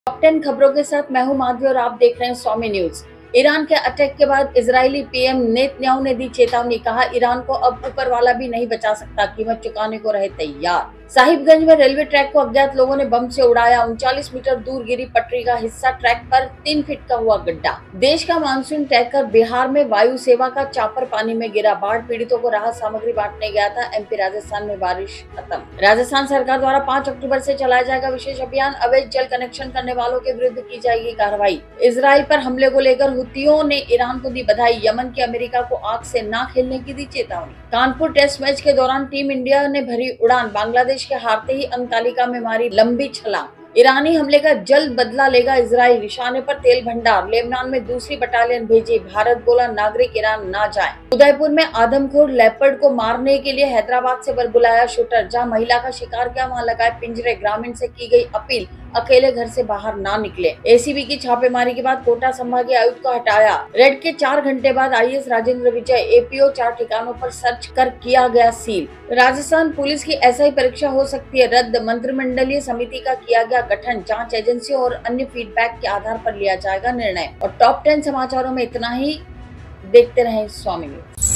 Top 10 खबरों के साथ मैं हूं माधवी और आप देख रहे हैं स्वामी न्यूज। ईरान के अटैक के बाद इजरायली पीएम नेतन्याहू ने दी चेतावनी, कहा ईरान को अब ऊपर वाला भी नहीं बचा सकता, कीमत चुकाने को रहे तैयार। साहिबगंज में रेलवे ट्रैक को अज्ञात लोगों ने बम से उड़ाया, 39 मीटर दूर गिरी पटरी का हिस्सा, ट्रैक पर 3 फीट का हुआ गड्ढा। देश का मानसून टैंकर बिहार में वायु सेवा का चापर पानी में गिरा, बाढ़ पीड़ितों को राहत सामग्री बांटने गया था। एमपी राजस्थान में बारिश खत्म। राजस्थान सरकार द्वारा 5 अक्टूबर से चलाया जाएगा विशेष अभियान, अवैध जल कनेक्शन करने वालों के विरुद्ध की जाएगी कार्रवाई। इजराइल पर हमले को लेकर हुतियों ने ईरान को दी बधाई, यमन की अमेरिका को आग से ना खेलने की दी चेतावनी। कानपुर टेस्ट मैच के दौरान टीम इंडिया ने भरी उड़ान, बांग्लादेश के हारते ही अंक तालिका में मारी लंबी छलांग। ईरानी हमले का जल्द बदला लेगा इजराइल, निशाने पर तेल भंडार। लेबनान में दूसरी बटालियन भेजी, भारत बोला नागरिक ईरान ना जाएं। उदयपुर में आदमखोर लेपर्ड को मारने के लिए हैदराबाद से बुलाया शूटर, जहां महिला का शिकार किया वहां लगाए पिंजरे। ग्रामीण से की गई अपील, अकेले घर से बाहर ना निकले। एसीबी की छापेमारी के बाद कोटा संभागीय आयुक्त को हटाया। रेड के 4 घंटे बाद आईएएस राजेंद्र विजय, एपीओ 4 ठिकानों पर सर्च कर किया गया सील। राजस्थान पुलिस की एसआई परीक्षा हो सकती है रद्द, मंत्रिमंडलीय समिति का किया गया गठन, जांच एजेंसियों और अन्य फीडबैक के आधार पर लिया जाएगा निर्णय। और टॉप 10 समाचारों में इतना ही। देखते रहें Swami news.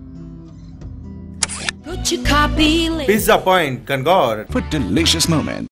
Pizza Point, Kangor. For delicious moments.